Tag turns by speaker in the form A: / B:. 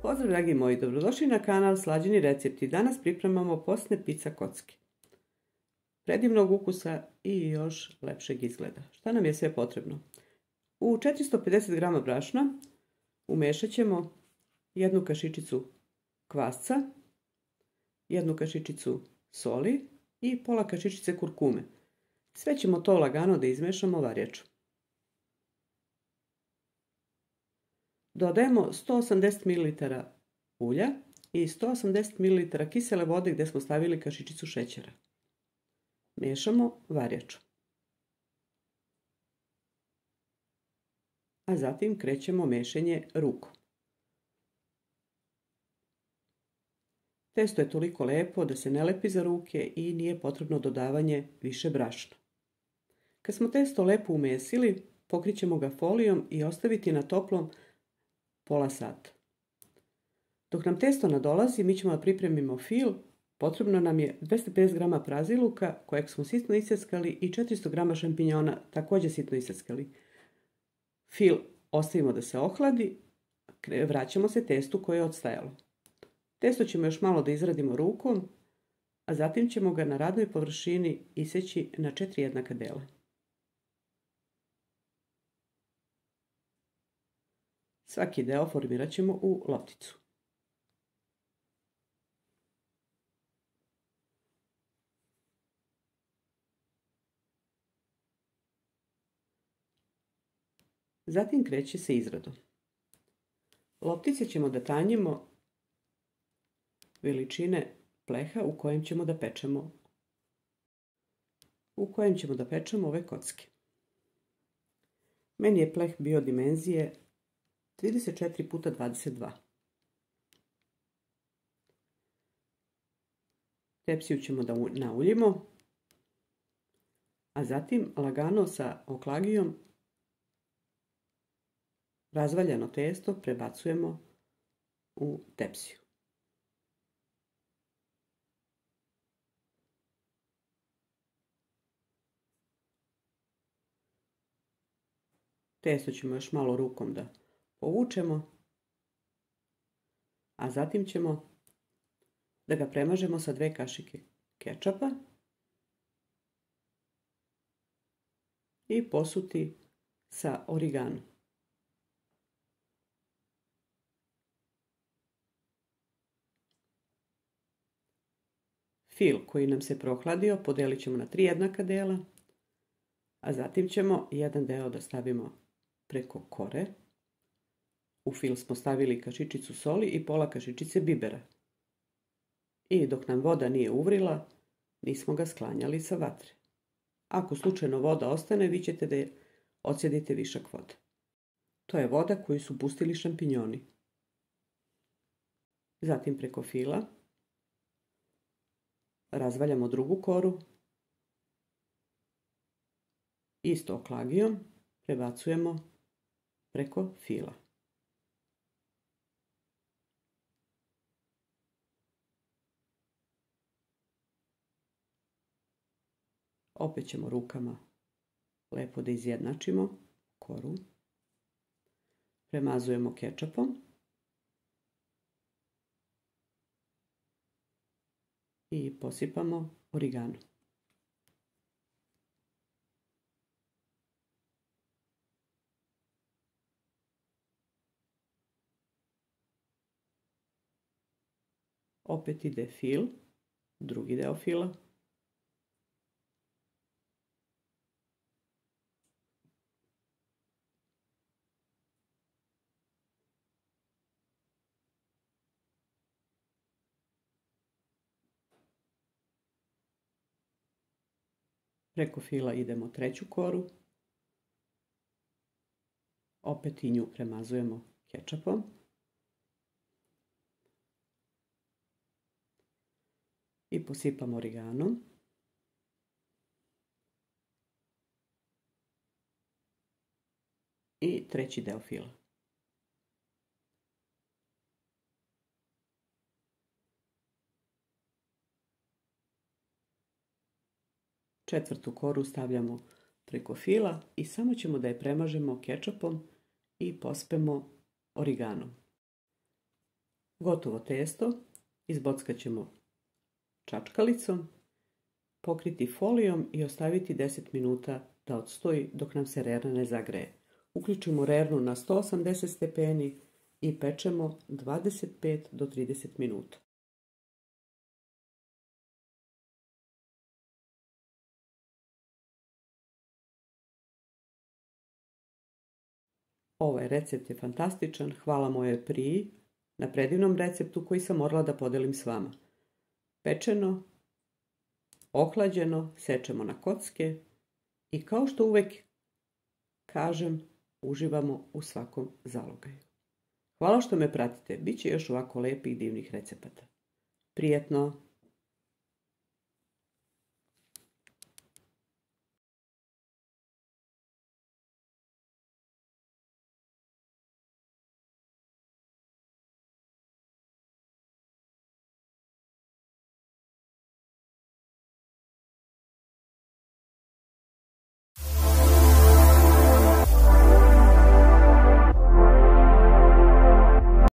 A: Pozdrav dragi moji, dobrodošli na kanal Slađeni recepti. Danas pripremamo posne pizza kocke. Predivnog ukusa i još lepšeg izgleda. Šta nam je sve potrebno? U 450 g brašna umešat ćemo jednu kašičicu kvasca, jednu kašičicu soli i pola kašičice kurkume. Sve ćemo to lagano da izmešamo varjačom. Dodajemo 180 ml ulja i 180 ml kisele vode gdje smo stavili kašičicu šećera. Miješamo varjačom. A zatim krećemo mešanje rukom. Testo je toliko lepo da se ne lepi za ruke i nije potrebno dodavanje više brašna. Kad smo testo lepo umesili, pokrićemo ga folijom i ostaviti na toplom pola sata. Dok nam testo nadolazi, mi ćemo da pripremimo fil. Potrebno nam je 250 g praziluka kojeg smo sitno isjeckali i 400 g šampinjona također sitno isjeckali. Fil ostavimo da se ohladi, vraćamo se testu koje je odstajalo. Testo ćemo još malo da izradimo rukom, a zatim ćemo ga na radnoj površini iseći na 4 jednaka dela. Svaki deo formirat ćemo u lopticu. Zatim kreće se izradom. Loptice ćemo da tanjimo veličine pleha u kojem ćemo da pečemo ove kocke. Meni je pleh bio dimenzije 34 x 22. Tepsiju ćemo da nauljimo, a zatim lagano sa oklagijom razvaljano testo prebacujemo u tepsiju. Testo ćemo još malo rukom da povučemo, a zatim ćemo da ga premažemo sa 2 kašike kečapa i posuti sa origanom. Fil koji nam se prohladio podelit ćemo na 3 jednaka dela, a zatim ćemo jedan deo da stavimo preko kore. U fil smo stavili kašičicu soli i pola kašičice bibera. I dok nam voda nije uvrila, nismo ga sklanjali sa vatre. Ako slučajno voda ostane, vi ćete da odsjedite višak vode. To je voda koju su pustili šampinjoni. Zatim preko fila razvaljamo drugu koru. Isto oklagijom prebacujemo preko fila. Opet ćemo rukama lepo da izjednačimo koru. Premazujemo kečapom. I posipamo origanom. Opet ide fil, drugi deo fila. Preko fila idemo treću koru. Opet i nju premazujemo kečapom. I posipamo origanom. I treći deo fila. Četvrtu koru stavljamo preko fila i samo ćemo da je premažemo kečapom i pospemo origanom. Gotovo testo izbockat ćemo čačkalicom, pokriti folijom i ostaviti 10 minuta da odstoji dok nam se rerna ne zagreje. Uključimo rernu na 180 stepeni i pečemo 25 do 30 minuta. Ovaj recept je fantastičan, hvala mojoj Priji na predivnom receptu koji sam morala da podelim s vama. Pečeno, ohlađeno, sečemo na kocke i kao što uvek kažem, uživamo u svakom zalogaju. Hvala što me pratite, bit će još ovako lepih divnih recepata. Prijetno!